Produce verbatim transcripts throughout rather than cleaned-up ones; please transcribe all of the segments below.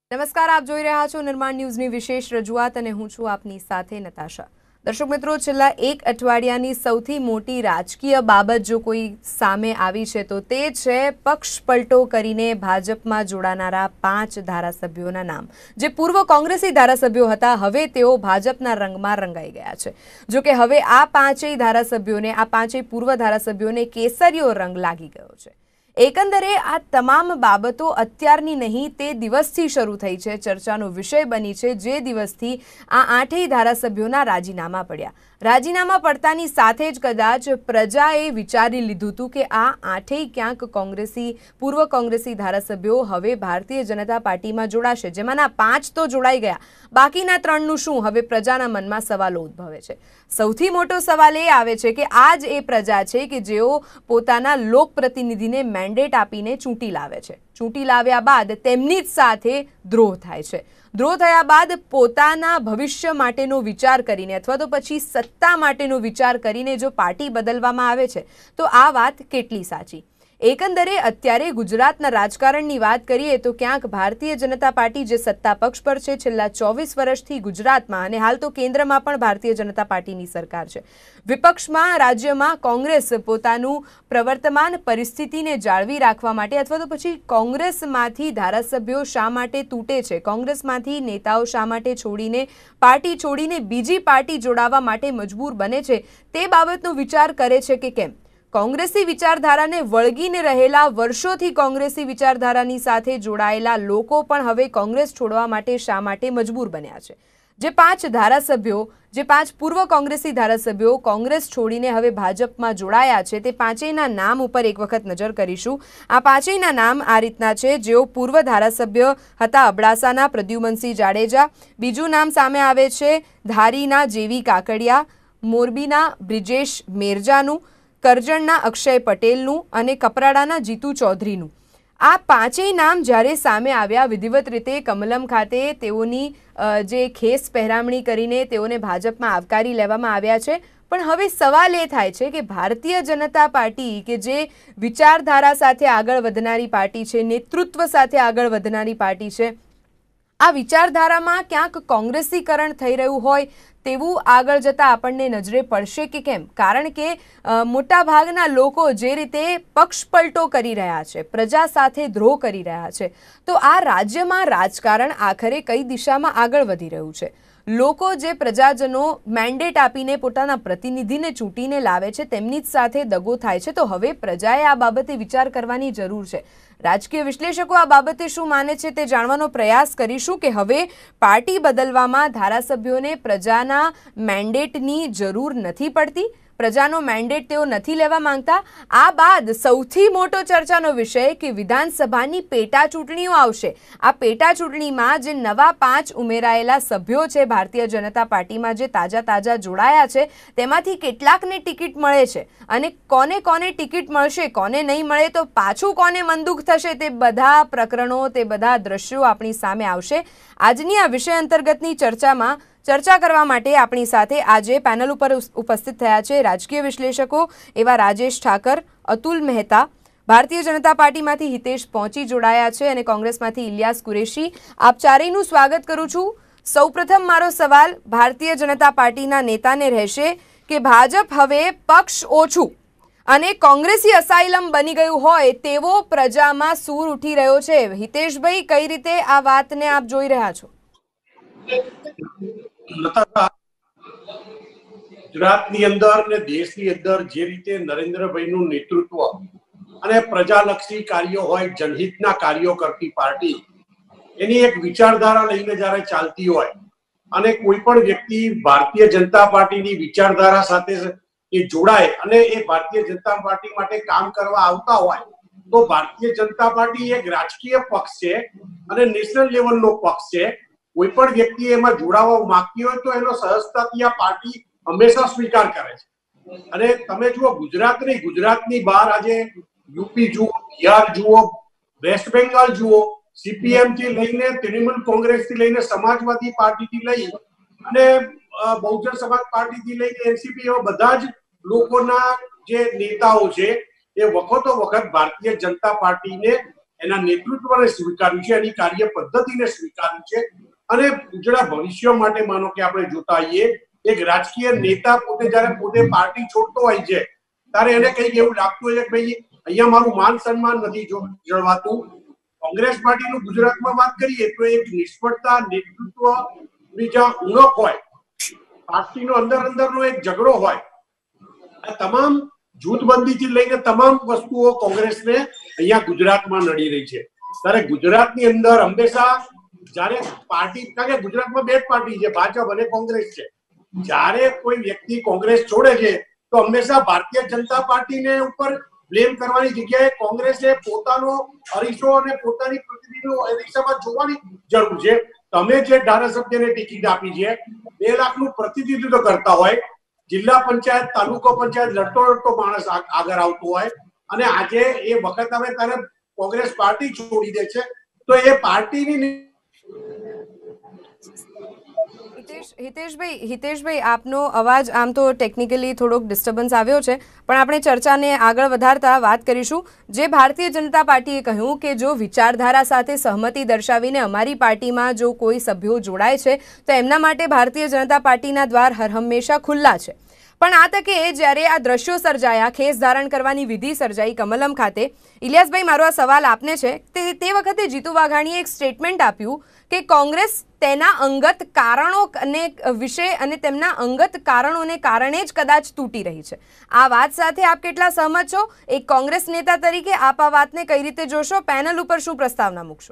નમસ્કાર, આપ જોઈ રહ્યા છો નિર્માણ ન્યૂઝની વિશેષ રજૂઆત અને હું છું આપની સાથે નતાશા। દર્શક મિત્રો, છેલ્લા એક અઠવાડિયાની સૌથી મોટી રાજકીય બાબત જો કોઈ સામે આવી છે તો તે છે પક્ષ પલટો કરીને ભાજપમાં જોડાનારા પાંચ ધારાસભ્યોના નામ, જે પૂર્વ કોંગ્રેસી ધારાસભ્યો હતા, હવે તેઓ ભાજપના રંગમાં રંગાઈ ગયા છે। જો કે હવે આ પાંચેય ધારાસભ્યોને આ પાંચેય પૂર્વ ધારાસભ્યોને કેસરીયો રંગ લાગી ગયો છે। એકંદરે આ તમામ બાબતો અત્યારની નહીં, તે દિવસથી શરૂ થઈ છે, ચર્ચાનો વિષય બની છે, જે દિવસથી આ આઠેય ધારાસભ્યોના રાજીનામા પડ્યા। રાજીનામા પડતાની સાથે જ કદાચ પ્રજાએ વિચારી લીધું હતું કે આ આઠેય ક્યાંક કોંગ્રેસી પૂર્વ કોંગ્રેસી ધારાસભ્યો હવે ભારતીય જનતા પાર્ટીમાં જોડાશે, જેમાંના પાંચ તો જોડાઈ ગયા, બાકીના ત્રણનું શું? હવે પ્રજાના મનમાં સવાલો ઉદ્ભવે છે। સૌથી મોટો સવાલ એ આવે છે કે આ જ એ પ્રજા છે કે જેઓ પોતાના લોકપ્રતિનિધિને મેન્ડેટ આપીને ચૂંટી લાવે છે। ચૂંટી લાવ્યા બાદ તેમની જ સાથે દ્રોહ થાય છે। દ્રોહ થયા બાદ પોતાના ભવિષ્ય માટેનો વિચાર કરીને અથવા તો પછી સત્તા માટેનો વિચાર કરીને જો પાર્ટી બદલવામાં આવે છે તો આ વાત કેટલી સાચી? એકંદરે અત્યારે ગુજરાતના રાજકારણની વાત કરીએ તો ક્યાંક ભારતીય જનતા પાર્ટી જે સત્તા પક્ષ પર છે છેલ્લા ચોવીસ વર્ષથી ગુજરાતમાં, અને હાલ તો કેન્દ્રમાં પણ ભારતીય જનતા પાર્ટીની સરકાર છે, વિપક્ષમાં રાજ્યમાં કોંગ્રેસ પોતાનું પ્રવર્તમાન પરિસ્થિતિને જાળવી રાખવા માટે અથવા તો પછી કોંગ્રેસમાંથી ધારાસભ્યો શા માટે તૂટે છે, કોંગ્રેસમાંથી નેતાઓ શા માટે છોડીને પાર્ટી છોડીને બીજી પાર્ટી જોડાવા માટે મજબૂર બને છે, તે બાબતનો વિચાર કરે છે કે કેમ? કોંગ્રેસી વિચારધારાને વળગીને રહેલા, વર્ષોથી કોંગ્રેસી વિચારધારાની સાથે જોડાયેલા લોકો પણ હવે કોંગ્રેસ છોડવા માટે શા માટે મજબૂર બન્યા છે? જે પાંચ ધારાસભ્યો, જે પાંચ પૂર્વ કોંગ્રેસી ધારાસભ્યો કોંગ્રેસ છોડીને હવે ભાજપમાં જોડાયા છે, તે પાંચેયના નામ ઉપર એક વખત નજર કરીશું। આ પાંચેયના નામ આ રીતના છે, જેઓ પૂર્વ ધારાસભ્ય હતા અબડાસાના પ્રદ્યુમનસિંહ જાડેજા, બીજું નામ સામે આવે છે ધારીના જેવી કાકડિયા, મોરબીના બ્રિજેશ મેરજાનું, કરજણના અક્ષય પટેલનું અને કપરાડાના જીતુ ચૌધરીનું। આ પાંચેય નામ જ્યારે સામે આવ્યા, વિધિવત રીતે કમલમ ખાતે તેઓની જે ખેસ પહેરામણી કરીને તેઓને ભાજપમાં આવકારી લેવામાં આવ્યા છે। પણ હવે સવાલ એ થાય છે કે ભારતીય જનતા પાર્ટી કે જે વિચારધારા સાથે આગળ વધનારી પાર્ટી છે, નેતૃત્વ સાથે આગળ વધનારી પાર્ટી છે, આ વિચારધારામાં ક્યાંક કોંગ્રેસીકરણ થઈ રહ્યું હોય તેવું આગળ જતાં આપણને નજરે પડશે કે કેમ? કારણ કે મોટાભાગના લોકો જે રીતે પક્ષ પલટો કરી રહ્યા છે, પ્રજા સાથે દ્રોહ કરી રહ્યા છે, તો આ રાજ્યમાં રાજકારણ આખરે કઈ દિશામાં આગળ વધી રહ્યું છે? લોકો જે પ્રજાજનો મેન્ડેટ આપીને પોતાના પ્રતિનિધિને ચૂંટીને લાવે છે, તેમની જ સાથે દગો થાય છે, તો હવે પ્રજાએ આ બાબતે વિચાર કરવાની જરૂર છે। રાજકીય વિશ્લેષકો આ બાબતે શું માને છે તે જાણવાનો પ્રયાસ કરીશું કે હવે પાર્ટી બદલવામાં ધારાસભ્યોને પ્રજાના મેન્ડેટની જરૂર નથી પડતી, પ્રજાનો મેન્ડેટ તેઓ નથી લેવા માંગતા। આ બાદ સૌથી મોટો ચર્ચાનો વિષય કે વિધાનસભાની પેટા ચૂંટણીઓ આવશે। આ પેટા ચૂંટણીમાં જે નવા પાંચ ઉમેરાયેલા સભ્યો છે ભારતીય જનતા પાર્ટીમાં, જે તાજા તાજા જોડાયા છે, તેમાંથી કેટલાકને ટિકિટ મળે છે અને કોને કોને ટિકિટ મળશે, કોને નહીં મળે, તો પાછું કોને મંદુક થશે, તે બધા પ્રકરણો, તે બધા દ્રશ્યો આપણી સામે આવશે। આજની આ વિષય અંતર્ગતની ચર્ચામાં ચર્ચા કરવા માટે આપણી સાથે આજે પેનલ ઉપર ઉપસ્થિત થયા છે રાજકીય વિશ્લેષકો એવા રાજેશ ઠાકર, અતુલ મહેતા, ભારતીય જનતા પાર્ટીમાંથી હિતેશ પહોંચી જોડાયા છે અને કોંગ્રેસમાંથી ઇલિયાસ કુરેશી। આપ ચારેયનું સ્વાગત કરું છું। સૌપ્રથમ મારો સવાલ ભારતીય જનતા પાર્ટીના નેતાને રહેશે કે ભાજપ હવે પક્ષ ઓછું અને કોંગ્રેસી અસાઇલમ બની ગયું હોય તેવો પ્રજામાં સૂર ઉઠી રહ્યો છે। હિતેશભાઈ, કઈ રીતે આ વાતને આપ જોઈ રહ્યા છો? ગુજરાતની અંદર ને દેશની અંદર જે રીતે નરેન્દ્રભાઈનું નેતૃત્વ અને પ્રજાલક્ષી કાર્યો હોય, જનહિતના કાર્યો કરતી પાર્ટી, એની એક વિચારધારા લઈને જ્યારે ચાલતી હોય અને કોઈ પણ વ્યક્તિ ભારતીય જનતા પાર્ટીની વિચારધારા સાથે એ જોડાય અને એ ભારતીય જનતા પાર્ટી માટે કામ કરવા આવતા હોય તો ભારતીય જનતા પાર્ટી એક રાજકીય પક્ષ છે અને નેશનલ લેવલનો પક્ષ છે। કોઈ પણ વ્યક્તિ એમાં જોડાવા માંગતી હોય તો એનો સહજતાથી આ પાર્ટી હંમેશા સ્વીકાર કરે છે। અને તમે જુઓ, ગુજરાત નહીં, ગુજરાતની બહાર આજે યુપી જુઓ, બિહાર જુઓ, વેસ્ટ બેંગાલ જુઓ, સીપીએમ થી લઈને તૃણમૂલ કોંગ્રેસ થી લઈને સમાજવાદી પાર્ટી થી લઈ અને બહુજન સમાજ પાર્ટી થી લઈને એનસીપી, એવા બધા જ લોકોના જે નેતાઓ છે એ વખતો વખત ભારતીય જનતા પાર્ટીને એના નેતૃત્વને સ્વીકાર્યું છે, એની કાર્ય પદ્ધતિને સ્વીકાર્યું છે અને ઉજળા ભવિષ્ય માટે માનો કે આપણે જોતા આવીએ એક રાજકીય નેતા પોતે જયારે પોતે પાર્ટી છોડતો હોય છે ત્યારે એને કંઈક એવું લાગતું હોય કે ભાઈ અહીંયા મારું માન સન્માન નથી જળવાતું. કોંગ્રેસ પાર્ટીનું ગુજરાતમાં વાત કરીએ તો એક નિષ્ફળતા નેતૃત્વ બીજા ઉણપ હોય, પાર્ટીનો અંદર અંદરનો એક ઝઘડો હોય, આ તમામ જૂથબંધીથી લઈને તમામ વસ્તુઓ કોંગ્રેસને અહીંયા ગુજરાતમાં નડી રહી છે. ત્યારે ગુજરાતની અંદર હંમેશા જ્યારે પાર્ટી, કારણ કે ગુજરાતમાં બે જ પાર્ટી છે, ભાજપ અને કોંગ્રેસ છે, જ્યારે કોઈ વ્યક્તિ કોંગ્રેસ છોડે છે તો હંમેશા ભારતીય જનતા પાર્ટીને ઉપર બ્લેમ કરવાની જગ્યાએ કોંગ્રેસે પોતાનો અરીસો અને પોતાની પ્રતિનિધિનો અરીસામાં જોવાની જરૂર છે. તમે જે ધારાસભ્યને ટિકિટ આપી છે, બે લાખનું પ્રતિનિધિત્વ કરતા હોય, જિલ્લા પંચાયત તાલુકો પંચાયત લડતો લડતો માણસ આગળ આવતો હોય અને આજે એ વખત આવે ત્યારે કોંગ્રેસ પાર્ટી છોડી દે છે તો એ પાર્ટીની હિતેશ હિતેશભાઈ હિતેશભાઈ આપનો અવાજ આમ તો ટેકનિકલી થોડોક ડિસ્ટર્બન્સ આવ્યો છે, પણ આપણે ચર્ચાને આગળ વધારતા વાત કરીશું. જે ભારતીય જનતા પાર્ટીએ કહ્યું કે જો વિચારધારા સાથે સહમતિ દર્શાવીને અમારી પાર્ટીમાં જો કોઈ સભ્યો જોડાય છે તો એમના માટે ભારતીય જનતા પાર્ટીના દ્વાર હર હંમેશા ખુલ્લા છે. પણ આ તકે જ્યારે આ દ્રશ્યો સર્જાયા, ખેસ ધારણ કરવાની વિધિ સર્જાઈ કમલમ ખાતે, ઇલિયાસભાઈ મારો આ સવાલ આપને છે તે તે વખતે જીતુ વાઘાણીએ એક સ્ટેટમેન્ટ આપ્યું કે કોંગ્રેસ તેના અંગત કારણો અને વિશે અને તેમના અંગત કારણોને કારણે જ કદાચ તૂટી રહી છે. આ વાત સાથે આપ કેટલા સહમત છો? એક કોંગ્રેસ નેતા તરીકે આપ આ વાતને કઈ રીતે જોશો? પેનલ ઉપર શું પ્રસ્તાવના મૂકશો?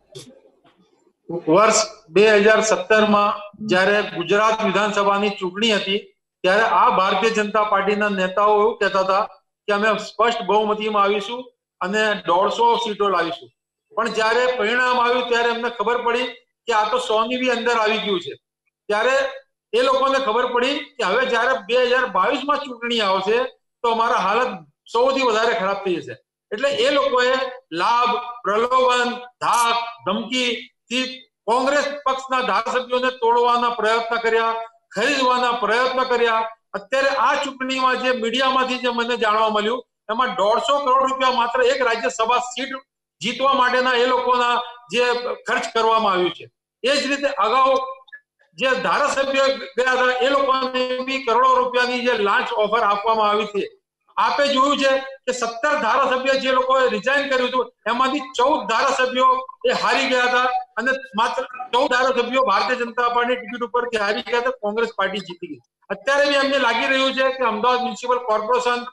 વર્ષ બે હજાર સત્તર માં જ્યારે ગુજરાત વિધાનસભાની ચૂંટણી હતી ત્યારે આ ભારતીય જનતા પાર્ટીના નેતાઓ એવું કહેતા હતા કે અમે સ્પષ્ટ બહુમતીમાં આવીશું અને દોઢસો સીટો લાવીશું. પણ જ્યારે પરિણામ આવ્યું ત્યારે એમને ખબર પડી કે આ તો સો ની બી અંદર આવી ગયું છે. ત્યારે એ લોકોને ખબર પડી કે હવે જ્યારે બે હજાર બાવીસ માં ચૂંટણી આવશે તો અમારા હાલત સૌથી વધારે ખરાબ થઈ જશે. એટલે એ લોકોએ લાભ, પ્રલોભન, ધાક, ધમકી થી કોંગ્રેસ પક્ષના ધારાસભ્યોને તોડવાના પ્રયત્ન કર્યા, ખરીદવાના પ્રયત્ન કર્યા. અત્યારે આ ચૂંટણીમાં જે મીડિયામાંથી જે મને જાણવા મળ્યું એમાં દોઢસો કરોડ રૂપિયા માત્ર એક રાજ્યસભા સીટ જીતવા માટેના એ લોકોના જે ખર્ચ કરવામાં આવ્યું છે. એ જ રીતે અગાઉ જે ધારાસભ્ય ગયા હતા એ લોકોને બી કરોડો રૂપિયાની જે લાંચ ઓફર આપવામાં આવી હતી. આપે જોયું છે કે સત્તર ધારાસભ્ય જે લોકોએ રિઝાઇન કર્યું હતું એમાંથી ચૌદ ધારાસભ્યો એ હારી ગયા હતા અને માત્ર ચૌદ ધારાસભ્યો ભારતીય જનતા પાર્ટી ટિકિટ ઉપરથી હારી ગયા હતા, કોંગ્રેસ પાર્ટી જીતી ગઈ. અત્યારે બી અમને લાગી રહ્યું છે કે અમદાવાદ મ્યુનિસિપલ કોર્પોરેશન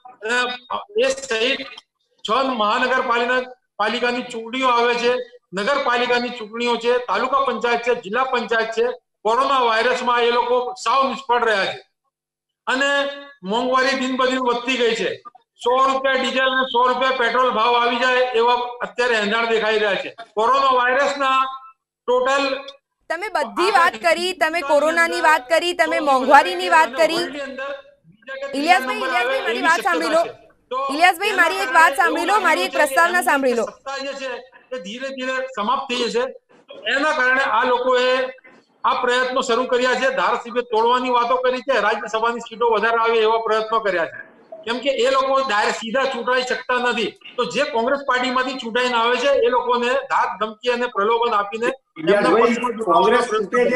એ સહિત છ મહાનગરપાલિકા પાલિકાની ચૂંટણીઓ આવે છે, નગરપાલિકાની ચૂંટણીઓ છે, તાલુકા પંચાયત છે, જિલ્લા પંચાયત છે. કોરોના વાયરસમાં એ લોકો સાવ નિષ્ફળ રહ્યા છે અને મોંઘવારી દિન બદિન વધતી ગઈ છે. સો રૂપિયા ડીઝલ અને સો રૂપિયા પેટ્રોલ ભાવ આવી જાય એવા અત્યારે એંધાણ દેખાઈ રહ્યા છે. કોરોના વાયરસના ટોટલ તમે બધી વાત કરી, તમે કોરોનાની વાત કરી, તમે મોંઘવારીની વાત કરી. ઇલિયાસભાઈ ઇલિયાસભાઈ મારી વાત સાંભળી લો. ઇલિયાસભાઈ મારી એક વાત સાંભળી લો, મારી એક પ્રસ્તાવના સાંભળી લો. સત્તા જે છે એ ધીરે ધીરે સમાપ્ત થઈ જશે. એના કારણે આ લોકોએ આ પ્રયત્નો શરૂ કર્યા છે. ધારાસભ્ય તોડવાની વાતો કરી છે, રાજ્યસભાની સીટો વધારે આવે એવા પ્રયત્નો કર્યા છે. કેમ કે એ લોકો ડાયરેક્ટ સીધા ચૂંટાઈ શકતા નથી. તો જે કોંગ્રેસ પાર્ટીમાંથી ચૂંટાઈને આવે છે એ લોકોને ધાક, ધમકી અને પ્રલોભન આપીને કોંગ્રેસ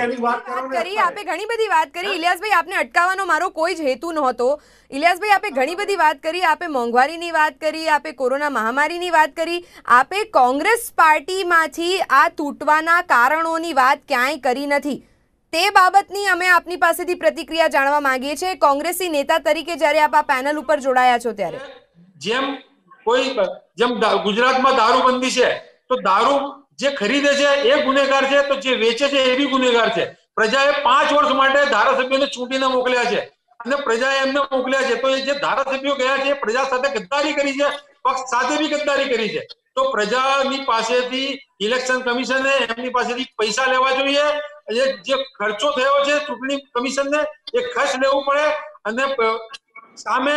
કરી. આપે ઘણી બધી વાત કરી ઇલિયાસભાઈ, આપને અટકાવવાનો મારો કોઈ જ હેતુ નહોતો. ઇલિયાસભાઈ આપે ઘણી બધી વાત કરી, આપે મોંઘવારીની વાત કરી, આપે કોરોના મહામારીની વાત કરી, આપે કોંગ્રેસ પાર્ટીમાંથી આ તૂટવાના કારણોની વાત ક્યાંય કરી નથી. તે બાબતની અમે આપની પાસેથી પ્રતિક્રિયા જાણવા માંગીએ છીએ. કોંગ્રેસી નેતા તરીકે જ્યારે આપ આ પેનલ ઉપર જોડાયા છો ત્યારે જેમ કોઈ જેમ ગુજરાતમાં દારૂબંધી છે તો દારૂ જે ખરીદે છે એ ગુનેગાર છે, તો જે વેચે છે એ બી ગુનેગાર છે. પ્રજાએ પાંચ વર્ષ માટે ધારાસભ્યોને ચૂંટીને મોકલ્યા છે અને પ્રજાએ એમને મોકલ્યા છે. તો એ જે ધારાસભ્યો ગયા છે પ્રજા સાથે ગદ્દારી કરી છે, પક્ષ સાથે બી ગદ્દારી કરી છે. તો પ્રજાની પાસેથી ઇલેક્શન કમિશને એમની પાસેથી પૈસા લેવા જોઈએ. જે ખર્ચો થયો છે ચૂંટણી કમિશનને એ ખર્ચ લેવું પડે અને સામે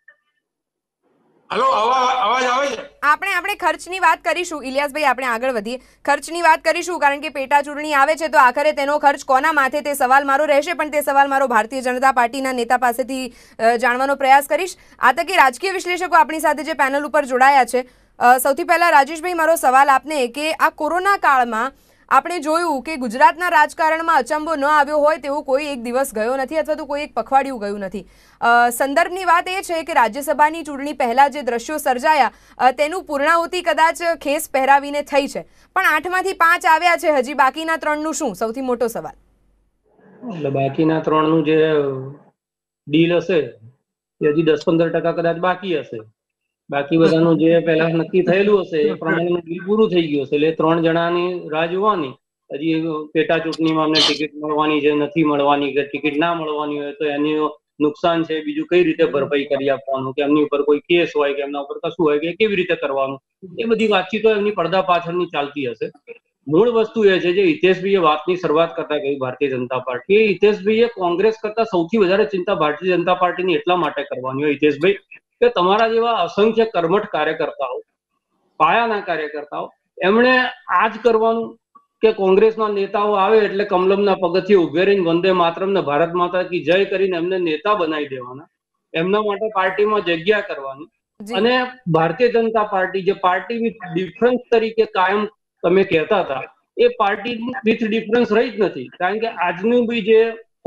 હલો અવાજ આવે છે? આપણે આપણે ખર્ચની વાત કરીશું ઇલિયાસભાઈ, આપણે આગળ વધીએ. ખર્ચની વાત કરીશું કારણ કે પેટા ચૂંટણી આવે છે તો આખરે તેનો ખર્ચ કોના માથે તે સવાલ મારો રહેશે, પણ તે સવાલ મારો ભારતીય જનતા પાર્ટીના નેતા પાસેથી જાણવાનો પ્રયાસ કરીશ. આ તકે રાજકીય વિશ્લેષકો આપણી સાથે જે પેનલ ઉપર જોડાયા છે, સૌથી પહેલા રાજેશભાઈ, મારો સવાલ આપને કે આ કોરોના કાળમાં આપણે જોયું કે ગુજરાતના રાજકારણમાં અચંબો ન આવ્યો હોય તેવો કોઈ એક દિવસ ગયો નથી અથવા તો કોઈ એક પખવાડિયું ગયું નથી. સંદર્ભની વાત એ છે કે રાજ્યસભાની ચૂંટણી પહેલા જે દ્રશ્યો સર્જાયા તેનું પૂર્ણાહુતિ કદાચ ખેસ પહેરાવીને થઈ છે, પણ આઠમાંથી પાંચ આવ્યા છે, હજી બાકીના ત્રણનું શું? સૌથી મોટો સવાલ. એટલે બાકીના ત્રણનું જે ડીલ હશે એ હજી દસ પંદર ટકા કદાચ બાકી હશે. બાકી બધાનું જે પહેલા નક્કી થયેલું હશે એ પ્રમાણેનું ડીલ પૂરું થઈ ગયું હશે. એટલે ત્રણ જણાની રાહ જોવાની. હજી પેટા ચૂંટણીમાં અમને ટિકિટ મળવાની છે, નથી મળવાની, કે ટિકિટ ના મળવાની હોય તો એની નુકસાન છે બીજું કઈ રીતે ભરપાઈ કરી આપવાનું, કે એમની ઉપર કોઈ કેસ હોય કે એમના ઉપર કશું હોય કે કેવી રીતે કરવાનું, એ બધી વાતચીતો એમની પડદા પાછળની ચાલતી હશે. મૂળ વસ્તુ એ છે જે હિતેશભાઈએ વાતની શરૂઆત કરતા કહી ભારતીય જનતા પાર્ટી, હિતેશભાઈએ કોંગ્રેસ કરતા સૌથી વધારે ચિંતા ભારતીય જનતા પાર્ટીની એટલા માટે કરવાની હોય હિતેશભાઈ કે તમારા જેવા અસંખ્ય કર્મઠ કાર્યકર્તાઓ, પાયાના કાર્યકર્તાઓ, એમણે આ જ કરવાનું કે કોંગ્રેસના નેતાઓ આવે એટલે કમલમના પગથિયે ઉભે રહીને વંદે માતરમ ને ભારત માતા કી જય કરીને એમને નેતા બનાવી દેવાના, એમના માટે પાર્ટીમાં જગ્યા કરવાની. અને ભારતીય જનતા પાર્ટી જે પાર્ટી વિથ ડિફરન્સ તરીકે કાયમ તમે કહેતા હતા એ પાર્ટી વિથ ડિફરન્સ રહી જ નથી. કારણ કે આજનું બી જે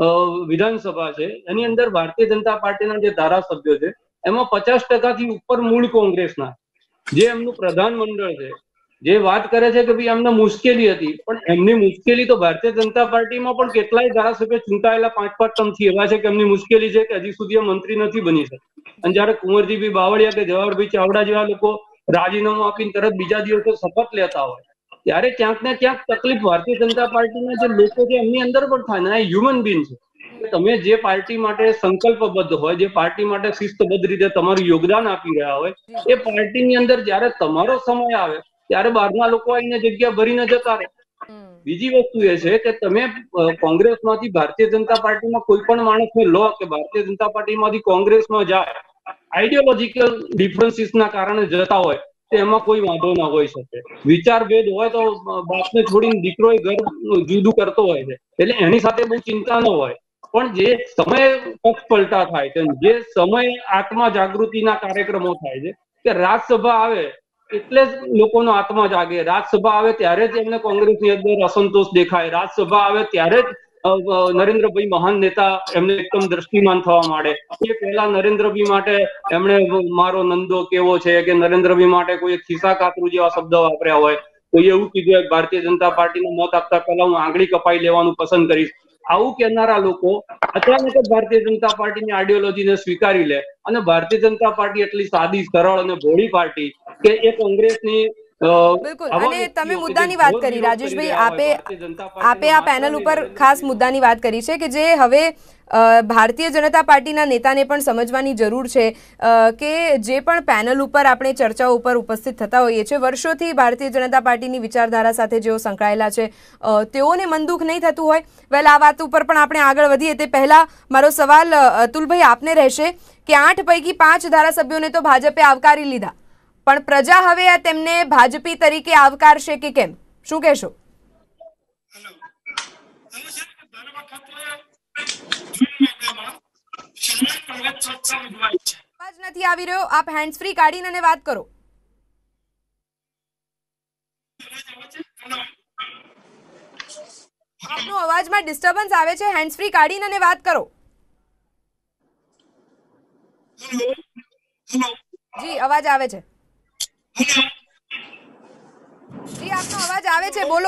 વિધાનસભા છે એની અંદર ભારતીય જનતા પાર્ટીના જે ધારાસભ્યો છે એમાં પચાસ ટકાથી ઉપર મૂળ કોંગ્રેસના. જે એમનું પ્રધાનમંડળ છે જે વાત કરે છે કે ભાઈ એમને મુશ્કેલી હતી, પણ એમની મુશ્કેલી તો ભારતીય જનતા પાર્ટીમાં પણ કેટલાય ધારાસભ્યો ચૂંટાયેલા પાંચ પાંચ ટર્મથી એવા છે કે એમની મુશ્કેલી છે કે હજી સુધી મંત્રી નથી બની શકે. અને જયારે કુંવરજીભાઈ બાવળિયા કે જવાહરભાઈ ચાવડા જેવા લોકો રાજીનામું આપીને તરત બીજા દિવસે શપથ લેતા હોય ત્યારે ક્યાંક ને ક્યાંક તકલીફ ભારતીય જનતા પાર્ટીના જે લોકો છે એમની અંદર પણ થાય ને. હ્યુમન બીંગ છે. તમે જે પાર્ટી માટે સંકલ્પબદ્ધ હોય, જે પાર્ટી માટે શિસ્તબદ્ધ રીતે તમારું યોગદાન આપી રહ્યા હોય, એ પાર્ટીની અંદર જયારે તમારો સમય આવે ત્યારે બહારના લોકો આવીને જગ્યા ભરીને જતા રહે. બીજી વસ્તુ એ છે કે તમે કોંગ્રેસમાંથી ભારતીય જનતા પાર્ટીમાં કોઈ પણ માણસને લો કે ભારતીય જનતા પાર્ટીમાંથી કોંગ્રેસમાં જાય, આઈડિયોલોજીકલ ડિફરન્સીસના કારણે જતા હોય તો એમાં કોઈ વાંધો ના હોઈ શકે. વિચાર ભેદ હોય તો બાપને છોડીને દીકરો ઘર જુદું કરતો હોય છે, એટલે એની સાથે બહુ ચિંતા ન હોય. પણ જે સમય પક્ષ પલટા થાય છે, જે સમય આત્મા જાગૃતિના કાર્યક્રમો થાય છે કે રાજ્યસભા આવે એટલે જ લોકોનો આત્મા જાગે, રાજ્યસભા આવે ત્યારે જ એમને કોંગ્રેસની અંદર અસંતોષ દેખાય, રાજ્યસભા આવે ત્યારે જ નરેન્દ્રભાઈ મહાન નેતા એમને એકદમ દ્રષ્ટિમાન થવા માંડે. એ પહેલા નરેન્દ્રભાઈ માટે એમણે મારો નંદો કેવો છે કે નરેન્દ્રભાઈ માટે કોઈ ખિસ્સા કાતરું જેવા શબ્દો વાપર્યા હોય, કોઈ એવું કીધું ભારતીય જનતા પાર્ટીનો મત આપતા પહેલા હું આંગળી કપાઈ લેવાનું પસંદ કરીશ. આવું કહેનારા લોકો અચાનક જ ભારતીય જનતા પાર્ટીની આઈડિયોલોજીને સ્વીકારી લે અને ભારતીય જનતા પાર્ટી એટલી સાદી, સરળ અને ભોળી પાર્ટી કે એ કોંગ્રેસની બિલકુલ. અને તમે મુદ્દાની વાત કરી રાજેશભાઈ, આપે આપે આ પેનલ ઉપર ખાસ મુદ્દાની વાત કરી છે કે જે હવે ભારતીય જનતા પાર્ટીના નેતાને પણ સમજવાની જરૂર છે કે જે પણ પેનલ ઉપર આપણે ચર્ચાઓ ઉપર ઉપસ્થિત થતા હોઈએ છીએ, વર્ષોથી ભારતીય જનતા પાર્ટીની વિચારધારા સાથે જેઓ સંકળાયેલા છે તેઓને મન દુઃખ નહીં થતું હોય. વેલ, આ વાત ઉપર પણ આપણે આગળ વધીએ તે પહેલા મારો સવાલ અતુલભાઈ આપને રહેશે કે આઠ પૈકી પાંચ ધારાસભ્યોને તો ભાજપે આવકારી લીધા, પણ પ્રજા હવે તેમને ભાજપી તરીકે આવકારશે કે કેમ? શું કહેશો? અવાજ નથી આવી રહ્યો, આપ હેન્ડ્સ ફ્રી કાઢીને અને વાત કરો. આપનો અવાજમાં ડિસ્ટર્બન્સ આવે છે, હેન્ડ્સ ફ્રી કાઢીને અને વાત કરો. જી, અવાજ આવે છે. જી, આપનો અવાજ આવે છે, બોલો.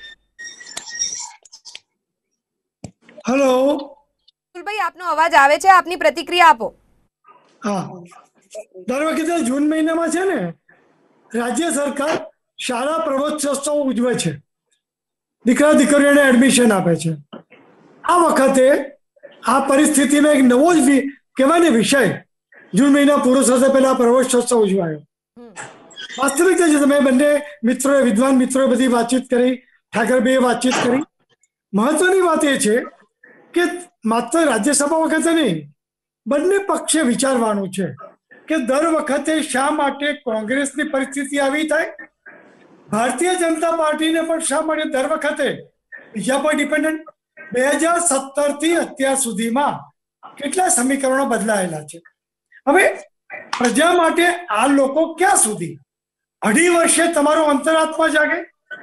હેલો ભાઈ, આપનો અવાજ આવે છે, આપની પ્રતિક્રિયા આપો. હા, દર વખતે જૂન મહિનામાં છે ને રાજ્ય સરકાર શાળા પ્રવેશોત્સવ ઉજવે છે, દીકરા દીકરીઓને એડમિશન આપે છે. આ વખતે આ પરિસ્થિતિનો એક નવો જ કહેવાય ને વિષય જૂન મહિના પૂરો થશે પહેલા પ્રવેશોત્સવ ઉજવાયો. વાસ્તવિકતા છે, તમે બંને મિત્રોએ વિદ્વાન મિત્રોએ બધી વાતચીત કરી, ઠાકરભાઈએ વાતચીત કરી. મહત્વની વાત એ છે કે માત્ર રાજ્યસભા વખતે નહીં, બંને પક્ષે વિચારવાનું છે કે દર વખતે શા માટે કોંગ્રેસની પરિસ્થિતિ આવી થાય, ભારતીય જનતા પાર્ટીને પણ શા માટે દર વખતે બીજા પર ડિપેન્ડન્ટ. બે હજાર સત્તર થી અત્યાર સુધીમાં કેટલા સમીકરણો બદલાયેલા છે. હવે પ્રજા માટે આ લોકો ક્યાં સુધી અઢી વર્ષે તમારો અંતરાત્મા જાગે.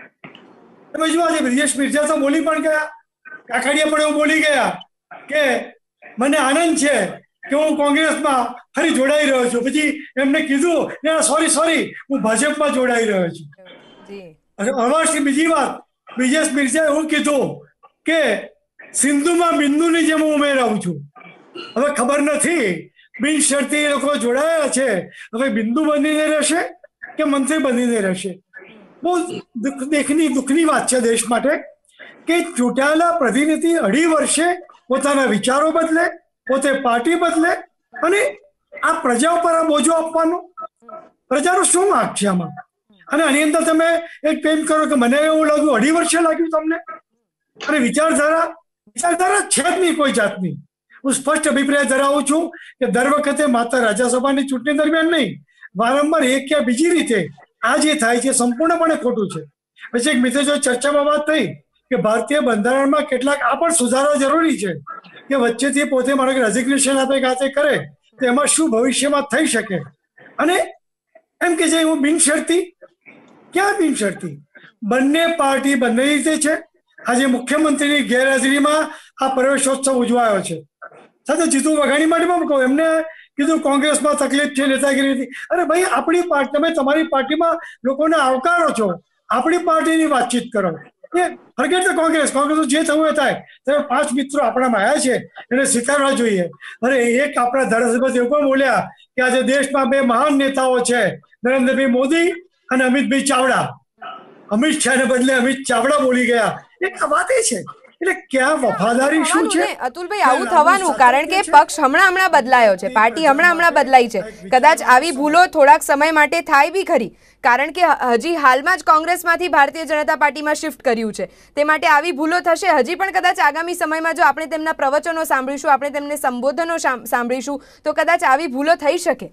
તમે જુઓ આજે બ્રિજેશ મિર્ઝા તો બોલી પણ ગયા, કાકડિયા પણ એવું બોલી ગયા કે મને આનંદ છે કે હું કોંગ્રેસમાં ફરી જોડાઈ રહ્યો છું. પછી એમને કીધું સોરી સોરી હું ભાજપમાં જોડાઈ રહ્યો છું. અવાજથી બીજી વાત બ્રિજેશ મિર્ઝાએ એવું કીધું કે સિંધુમાં બિંદુની જેમ હું ઉમેરાવું છું. હવે ખબર નથી બિનશરતી એ લોકો જોડાયા છે, હવે બિંદુ બનીને રહેશે કે મંત્રી બનીને રહેશે. બહુ દુઃખ દેખની દુઃખની વાત છે દેશ માટે કે ચૂંટાયેલા પ્રતિનિધિ અઢી વર્ષે પોતાના વિચારો બદલે, પોતે પાર્ટી બદલે અને આ પ્રજા ઉપર આ બોજો આપવાનો. પ્રજાનો શું વાંક છે આમાં? અને આની અંદર તમે એક એમ કરો કે મને એવું લાગ્યું અઢી વર્ષે લાગ્યું તમને. અને વિચારધારા વિચારધારા છે જ નહીં કોઈ જાતની. હું સ્પષ્ટ અભિપ્રાય ધરાવું છું કે દર વખતે માત્ર રાજ્યસભાની ચૂંટણી દરમિયાન નહીં, વારંવાર એક કે બીજી રીતે આ જે થાય છે સંપૂર્ણપણે ખોટું છે. પછી એક મિત્ર જો ચર્ચામાં વાત થઈ કે ભારતીય બંધારણમાં કેટલાક આ પણ સુધારા જરૂરી છે કે વચ્ચેથી પોતે મારે રેઝિગ્નેશન આપે ગાતે કરે તો એમાં શું ભવિષ્યમાં થઈ શકે. અને એમ કે છે હું બિનશરતી, ક્યાં બિનશરતી? બંને પાર્ટી બંને રીતે છે. આજે મુખ્યમંત્રીની ગેરહાજરીમાં આ પ્રવેશોત્સવ ઉજવાયો છે. સાથે જીતુ વાઘાણી માટે પણ કહું, એમને કીધું કોંગ્રેસમાં તકલીફ છે, નેતાગીરી નથી. અરે ભાઈ આપણી પાર્ટી, તમે તમારી પાર્ટીમાં લોકોને આવકારો છો, આપણી પાર્ટીની વાતચીત કરો. એ ફરગેટ ધ કોંગ્રેસ, કોંગ્રેસ જે થવું એ થાય. તમે પાંચ મિત્રો આપણામાં આવ્યા છે એને સ્વીકારવા જોઈએ. અરે એક આપણા ધારાસભ્ય એવું પણ બોલ્યા કે આજે દેશમાં બે મહાન નેતાઓ છે, નરેન્દ્રભાઈ મોદી અને અમિતભાઈ ચાવડા. અમિત શાહને બદલે અમિત ચાવડા બોલી ગયા. એક વાત એ છે એટલે ક્યાં વફાદારી શું છે? અતુલભાઈ આવું થવાનું કારણ કે પક્ષ હમણાં હમણાં બદલાયો છે, પાર્ટી હમણાં હમણાં બદલાઈ છે. કદાચ આવી ભૂલો થોડાક સમય માટે થાય બી ખરી, કારણ કે હજી હાલમાં જ કોંગ્રેસમાંથી ભારતીય જનતા પાર્ટીમાં શિફ્ટ કર્યું છે. તે માટે આવી ભૂલો થશે. હજી પણ કદાચ આગામી સમયમાં જો આપણે તેમના પ્રવચનો સાંભળીશું, આપણે તેમને સંબોધનો સાંભળીશું તો કદાચ આવી ભૂલો થઈ શકે.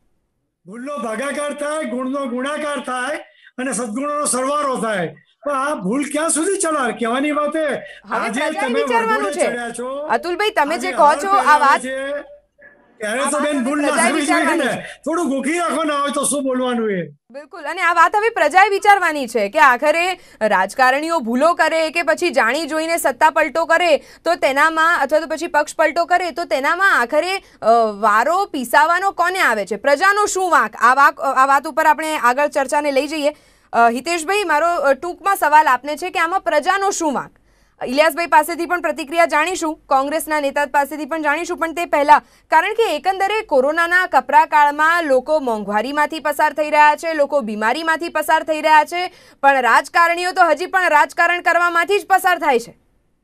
ભૂલનો ભાગાકાર થાય, ગુણનો ગુણાકાર થાય અને સદગુણોનો સરવાળો થાય. પણ આ ભૂલ ક્યાં સુધી ચલાવે? કહેવાની વાત એ આજે તમે વિચારવાનું છે. અતુલભાઈ તમે જે કહો છો આ વાત ત્યારે તો બેન ભૂલ ના થવી જોઈએ ને. થોડું ગોખી રાખો ના હોય તો શું બોલવાનું એ. બિલકુલ. અને આ વાત હવે પ્રજાએ વિચારવાની છે કે આખરે રાજકારણીઓ ભૂલો કરે કે પછી જાણી જોઈને સત્તા પલટો કરે તો તેનામાં, અથવા તો પછી પક્ષ પલટો કરે તો તેનામાં આખરે વારો પીસાવાનો કોને આવે છે? પ્રજાનો શું વાંક? આ વાક આ વાત ઉપર આપણે આગળ ચર્ચાને લઈ જઈએ. હિતેશભાઈ, મારો ટૂંકમાં સવાલ આપને છે કે આમાં પ્રજાનો શું વાંક? ઇલિયાસભાઈ પાસેથી પણ પ્રતિક્રિયા જાણીશું, કોંગ્રેસના નેતા પાસેથી પણ જાણીશું, પણ તે પહેલા કારણ કે એકંદરે કોરોનાના કપરા કાળમાં લોકો મોંઘવારીમાંથી પસાર થઈ રહ્યા છે, લોકો બીમારીમાંથી પસાર થઈ રહ્યા છે, પણ રાજકારણીઓ તો હજી પણ રાજકારણ કરવામાંથી જ પસાર થાય છે.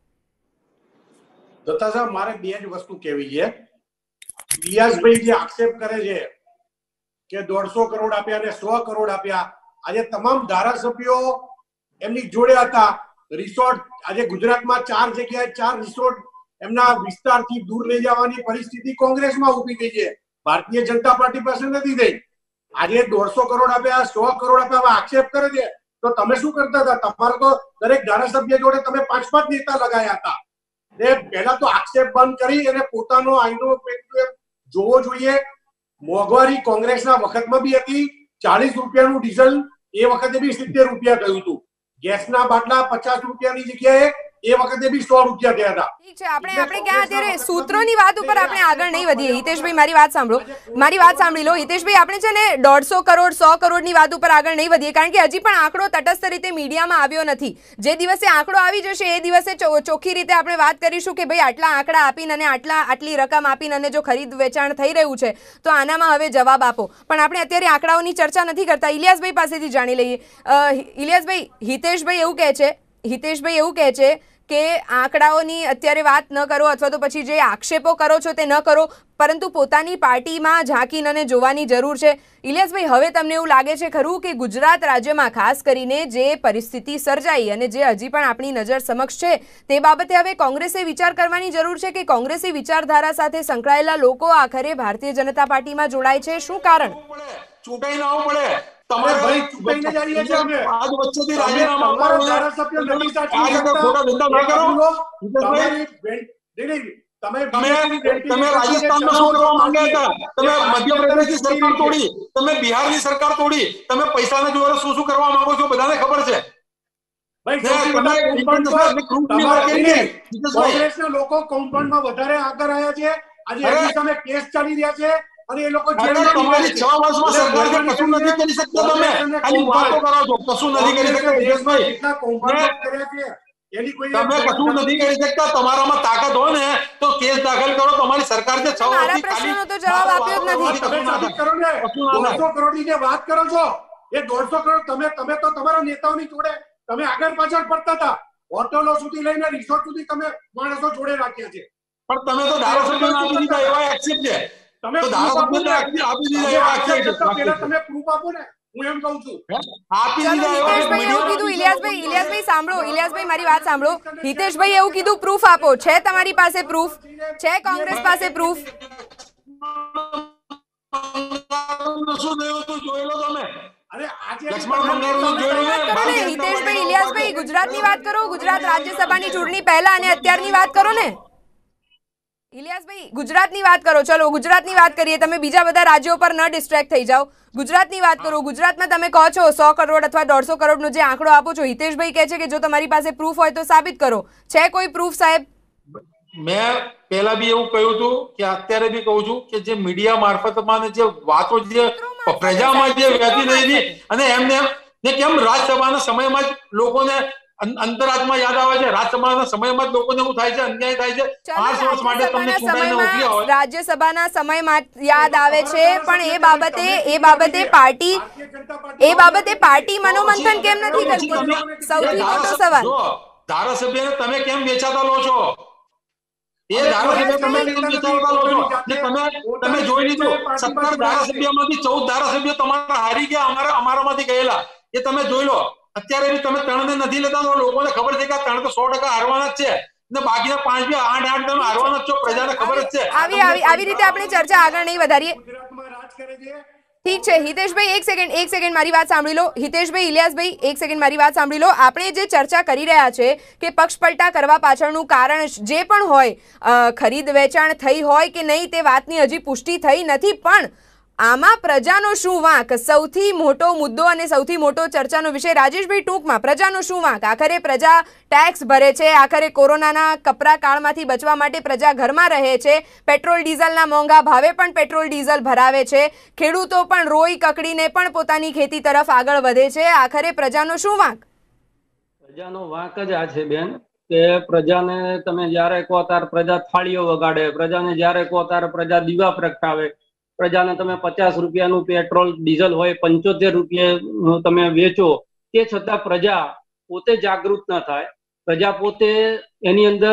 દત્તા સાહેબ, મારે બે જ વસ્તુ કહેવી છે. ઇલિયાસભાઈ જે આક્ષેપ કરે છે કે દોઢસો કરોડ આપ્યા અને સો કરોડ આપ્યા, આજે તમામ ધારાસભ્યો એમની જોડે હતા. રિસોર્ટ આજે ગુજરાતમાં ચાર જગ્યાએ ચાર રિસોર્ટ એમના વિસ્તારથી દૂર લઈ જવાની પરિસ્થિતિ કોંગ્રેસમાં ઊભી થઈ છે. ભારતીય જનતા પાર્ટી પાસે નથી થઈ. આજે દોઢસો કરોડ આપ્યા, સો કરોડ આપ્યા, આક્ષેપ કરે છે તો તમે શું કરતા હતા? તમારે તો દરેક ધારાસભ્ય જોડે તમે પાંચ પાંચ નેતા લગાયા હતા. પહેલા તો આક્ષેપ બંધ કરી અને પોતાનો આઈનો જોવો જોઈએ. મોંઘવારી કોંગ્રેસના વખતમાં બી હતી. ચાલીસ રૂપિયાનું ડીઝલ એ વખતે બી સિત્તેર રૂપિયા થયું હતું. ગેસના બાટલા પચાસ રૂપિયાની જગ્યાએ એ વખતે બી સો રૂપિયા થયા હતા. ઠીક છે, આપણે આપણે ક્યાં અત્યારે સૂત્રોની વાત ઉપર આપણે આગળ નહીં વધીએ. હિતેશભાઈ મારી વાત સાંભળો, મારી વાત સાંભળી લો. હિતેશભાઈ, આપણે છે ને દોઢસો કરોડ સો કરોડની વાત ઉપર આગળ નહીં વધીએ, કારણ કે હજી પણ આંકડો તટસ્થ રીતે મીડિયામાં આવ્યો નથી. જે દિવસે આંકડો આવી જશે એ દિવસે ચોખ્ખી રીતે આપણે વાત કરીશું કે ભાઈ આટલા આંકડા આપીને અને આટલા આટલી રકમ આપીને અને જો ખરીદ વેચાણ થઈ રહ્યું છે તો આનામાં હવે જવાબ આપો. પણ આપણે અત્યારે આંકડાઓની ચર્ચા નથી કરતા. ઇલિયાસભાઈ પાસેથી જાણી લઈએ. ઇલિયાસભાઈ, હિતેશભાઈ એવું કહે છે હિતેશભાઈ એવું કહે છે કે આંકડાઓની અત્યારે વાત ન કરો, અથવા તો પછી જે આક્ષેપો કરો છો તે ન કરો, પરંતુ પોતાની પાર્ટીમાં ઝાંકીને અને જોવાની જરૂર છે. ઇલિયાસભાઈ, હવે તમને એવું લાગે છે ખરું કે ગુજરાત રાજ્યમાં ખાસ કરીને જે પરિસ્થિતિ સર્જાઈ અને જે હજી પણ આપણી નજર સમક્ષ છે તે બાબતે હવે કોંગ્રેસે વિચાર કરવાની જરૂર છે કે કોંગ્રેસી વિચારધારા સાથે સંકળાયેલા લોકો આખરે ભારતીય જનતા પાર્ટીમાં જોડાય છે? શું કારણ? ચૂંટાઈ ના પડે. તમે ભાઈ ચૂંટાઈને જાણીએ છીએ અમે. આજ વચ્ચેથી રાજીનામા આપો. ધારાસભ્ય નથી સાચવી શકતા. તમારી નહીં તમે તમે તમે રાજસ્થાનમાં શું કરવા માંગ્યા હતા? તમે મધ્યપ્રદેશની સરકાર તોડી, તમે બિહારની સરકાર તોડી, તમે પૈસાના જોરે શું શું કરવા માંગો છો બધાને ખબર છે. કોંગ્રેસના લોકો કૌભાંડમાં વધારે આગળ આવ્યા છે. આજે એમની સામે કેસ ચાલી રહ્યા છે અને એ લોકો તમારી છ વર્ષમાં સરકાર જે કશું નથી કરી શકતા, તમે ખાલી વાતો કરો છો, કશું નથી કરી શકતા. દેશમાં જેટલા કૌભાંડો કર્યા છે એની કોઈ તમે કશું નથી કરી શકતા. તમારામાં તાકાત હોય ને તો કેસ દાખલ કરો. તમારી સરકાર જે છ મારા પ્રશ્નનો તો જવાબ આપ્યો જ નથી. તમે સાબિત કરો ને. દોઢસો કરોડની જે વાત કરો છો એ દોઢસો કરોડ તમે તમે તો તમારા નેતાઓની જોડે તમે આગળ પાછળ પડતા હતા. હોટલો સુધી લઈને રિસોર્ટ સુધી તમે માણસો જોડે રાખ્યા છે. પણ તમે તો ધારાસભ્યોને આપી દીધા એવા આક્ષેપ છે. તમે તો ધારાસભ્યોને આપી દીધા એવા આક્ષેપ છે. પહેલા તમે પ્રૂફ આપો ને. હું એમ કહું છું આપી ચલો દીધા એવા હિતેશભાઈ એવું કીધું. ઇલિયાસભાઈ ઇલિયાસભાઈ સાંભળો. ઇલિયાસભાઈ મારી વાત સાંભળો. હિતેશભાઈ એવું કીધું પ્રૂફ આપો. છે તમારી પાસે પ્રૂફ? છે કોંગ્રેસ પાસે પ્રૂફ? શું થયું તું જોઈ લો તમે. અરે આજે લક્ષ્મણ મંગારુનું જોઈ લો ને. હિતેશભાઈ ઇલિયાસભાઈ ગુજરાતની વાત કરો. ગુજરાત રાજ્યસભાની ચૂંટણી પહેલા અને અત્યારની વાત કરો ને. ઇલિયાસભાઈ ગુજરાતની વાત કરો. ચલો ગુજરાતની વાત કરીએ. તમે બીજા બધા રાજ્યો પર ન ડિસ્ટ્રેક્ટ થઈ જાઓ. ગુજરાતની વાત કરો. ગુજરાતમાં તમે કહો છો સો કરોડ અથવા દોઢસો કરોડનો જે આંકડો આપો છો, હિતેશભાઈ કહે છે કે જો તમારી પાસે પ્રૂફ હોય તો સાબિત કરો. છે કોઈ પ્રૂફ સાહેબ? મેં પહેલા બી એવું કહ્યું હતું કે અત્યારે બી કહું છું કે જે મીડિયા મારફતમાં જે વાતો જે પ્રજામાં જે વહેતી રહી હતી અને એમને ને કેમ રાજ્યસભાના સમયમાં જ લોકોને અંતરાત્મા યાદ આવે છે. રાજ્યસભાના સમયમાં જ લોકોને એવું થાય છે, અન્યાય થાય છે. પાંચ વર્ષ માટે તમને ચૂંટાઈને મોકલ્યા હોય. રાજ્યસભાના સમયમાં યાદ આવે છે, પણ એ બાબતે એ બાબતે પાર્ટી એ બાબતે પાર્ટી મનોમંથન કેમ નથી કરતી? સૌથી મોટો સવાલ. ધારાસભ્યને તમે કેમ વેચાતા લો છો? એ ધારાસભ્ય તમે કેમ વેચાતા લો છો? તમે તમે જોઈ લીધું સત્તર ધારાસભ્યમાંથી ચૌદ ધારાસભ્યો તમારા હારી ગયા, અમારા અમારામાંથી ગયેલા. એ તમે જોઈ લો. અત્યારે બી તમે ત્રણ ને નથી લેતા તો લોકોને ખબર છે કે ત્રણ તો સો ટકા હારવાના જ છે ને બાકીના પાંચ બી આઠ આઠ તમે હારવાના જ છો. પ્રજાને ખબર જ છે. આવી આવી આવી રીતે આપણે ચર્ચા આગળ નહીં વધારીએ. ગુજરાતમાં રાજ કરે છે. ઠીક છે હિતેશભાઈ, એક સેકન્ડ એક સેકન્ડ મારી વાત સાંભળી લો. હિતેશભાઈ, ઇલિયાસભાઈ, એક સેકન્ડ મારી વાત સાંભળી લો. આપણે જે ચર્ચા કરી રહ્યા છે કે પક્ષ પલટા કરવા પાછળનું કારણ જે પણ હોય, ખરીદ વેચાણ થઈ હોય કે નહીં તે વાતની હજી પુષ્ટિ થઈ નથી, પણ આમાં પ્રજાનો શું વાંક? સૌથી મોટો મુદ્દો અને સૌથી મોટો ચર્ચાનો વિષય. રાજેશભાઈ ટૂંકમાં પ્રજાનો શું વાંક? આખરે પ્રજા ટેક્સ ભરે છે, આખરે કોરોનાના કપરા કાળમાંથી બચવા માટે પ્રજા ઘરમાં રહે છે, પેટ્રોલ ડીઝલના મોંઘા ભાવે પણ પેટ્રોલ ડીઝલ ભરાવે છે, ખેડૂતો પણ રોઈ કકડીને પણ પોતાની ખેતી તરફ આગળ વધે છે. આખરે પ્રજાનો શું વાંક? પ્રજાનો વાંક જ આ છે બેન કે પ્રજાને તમે જ્યારે કહો ત્યારે પ્રજા થાળીઓ વગાડે, પ્રજાને જ્યારે કહો ત્યારે પ્રજા દીવા પ્રગટાવે, પ્રજાને તમે પચાસ રૂપિયાનું પેટ્રોલ ડીઝલ હોય પંચોતેર રૂપિયા તમે વેચો, તે છતાં પ્રજા પોતે જાગૃત ના થાય, પ્રજા પોતે એની અંદર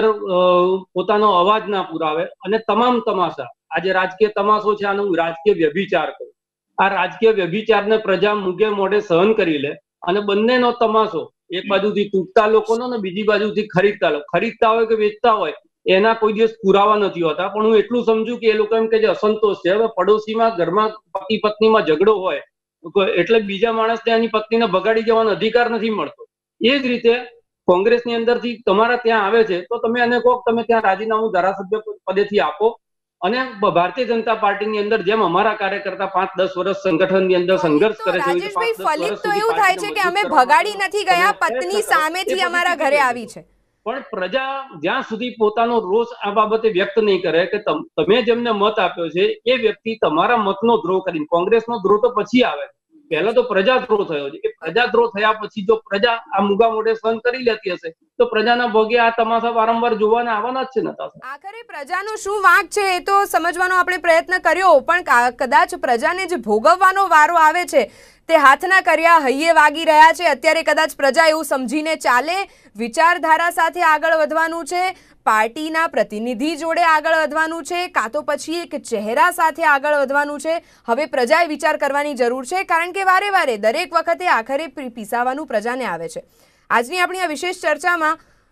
પોતાનો અવાજ ના પુરાવે અને તમામ તમાશા, આજે રાજકીય તમાશો છે આનું રાજકીય વ્યભિચાર કહું. આ રાજકીય વ્યભિચારને પ્રજા મુગે મોઢે સહન કરી લે અને બંનેનો તમાશો, એક બાજુથી તૂટતા લોકોનો ને બીજી બાજુથી ખરીદતા લોકો, ખરીદતા હોય કે વેચતા હોય એના કોઈ દિવસ પુરાવા નથી હોતા. પણ હું એટલું સમજુ કે એ લોકો એમ કે જે અસંતોષ છે, હવે પડોશીમાં ઘરમાં પતિ પત્નીમાં ઝઘડો હોય એટલે બીજા માણસને એની પત્નીને બગાડી જવાનો અધિકાર નથી મળતો. એ જ રીતે કોંગ્રેસની અંદરથી તમારા ત્યાં આવે છે તો તમે એને કહો તમે ત્યાં રાજીનામું ધારાસભ્ય પદેથી આપો અને ભારતીય જનતા પાર્ટીની અંદર જેમ અમારા કાર્યકર્તા પાંચ દસ વર્ષ સંગઠનની અંદર સંઘર્ષ કરે છે. રાજેશભાઈ, ફલિત તો એવું થાય છે કે અમે ભગાડી નથી ગયા, પત્ની સામેથી અમારા ઘરે આવી છે. પણ પ્રજા જ્યાં સુધી પોતાનો રોષ આ બાબતે વ્યક્ત નહીં કરે કે તમે જેમને મત આપ્યો છે એ વ્યક્તિ તમારા મતનો દ્રોહ કરીને, કોંગ્રેસનો દ્રોહ તો પછી આવે, પહેલા તો પ્રજાદ્રોહ થયો છે. એ પ્રજાદ્રોહ થયા પછી જો પ્રજા આ મુગા મોઢે સહન કરી લેતી હશે તો પ્રજાના ભોગે આ તમાશા વારંવાર જોવાના આવવાના જ છે. નતાશા, આખરે પ્રજાનો શું વાંક છે એ તો સમજવાનો આપણે પ્રયત્ન કર્યો, પણ કદાચ પ્રજાને જે ભોગવવાનો વારો આવે છે તે હાથના કર્યા હૈયે વાગી રહ્યા છે. અત્યારે કદાચ પ્રજા એવું સમજીને ચાલે, વિચારધારા સાથે આગળ વધવાનું છે, પાર્ટીના પ્રતિનિધિ જોડે આગળ વધવાનું છે, કાં તો પછી એક ચહેરા સાથે આગળ વધવાનું છે. હવે પ્રજાએ વિચાર કરવાની જરૂર છે, કારણ કે વારે વારે દરેક વખતે આખરે પીસાવાનું પ્રજાને આવે છે. આજની આપણી આ વિશેષ ચર્ચામાં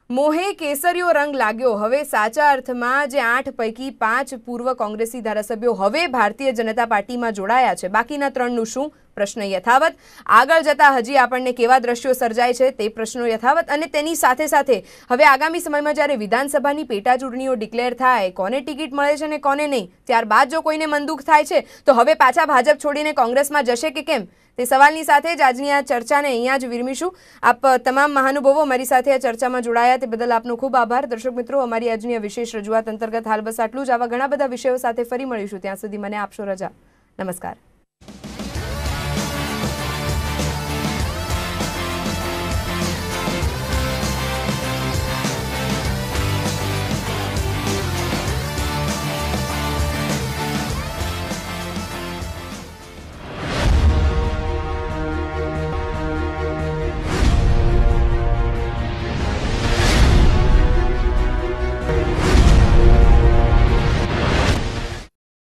મોહે કેસરીયો રંગ લાગ્યો. હવે સાચા અર્થમાં જે આઠ પૈકી પાંચ પૂર્વ કોંગ્રેસી ધારાસભ્યો હવે ભારતીય જનતા પાર્ટીમાં જોડાયા છે, બાકીના ત્રણનું શું? પ્રશ્ન યથાવત. આગળ જતા હજી આપણને કેવા દ્રશ્યો સર્જાય છે તે પ્રશ્નો યથાવત. અને તેની સાથે સાથે હવે આગામી સમયમાં જ્યારે વિધાનસભાની પેટા ચૂંટણીઓ ડિક્લેર થાય, કોને ટિકિટ મળે છે ને કોને નહીં, ત્યારબાદ જો કોઈને મનદુખ થાય છે તો હવે પાછા ભાજપ છોડીને કોંગ્રેસમાં જશે કે કેમ, તે સવાલની સાથે જ આજની આ ચર્ચાને અહીંયા જ વિરમીશું. આપ તમામ મહાનુભાવો અમારી સાથે આ ચર્ચામાં જોડાયા તે બદલ આપનો ખૂબ આભાર. દર્શક મિત્રો, અમારી આજની આ વિશેષ રજૂઆત અંતર્ગત હાલ બસ આટલું જ. આવા ઘણા બધા વિષયો સાથે ફરી મળીશું. ત્યાં સુધી મને આપશો રજા. નમસ્કાર.